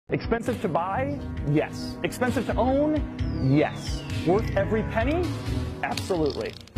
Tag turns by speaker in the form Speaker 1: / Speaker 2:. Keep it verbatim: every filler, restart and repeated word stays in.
Speaker 1: Expensive to buy? Yes. Expensive to own? Yes. Worth every penny? Absolutely.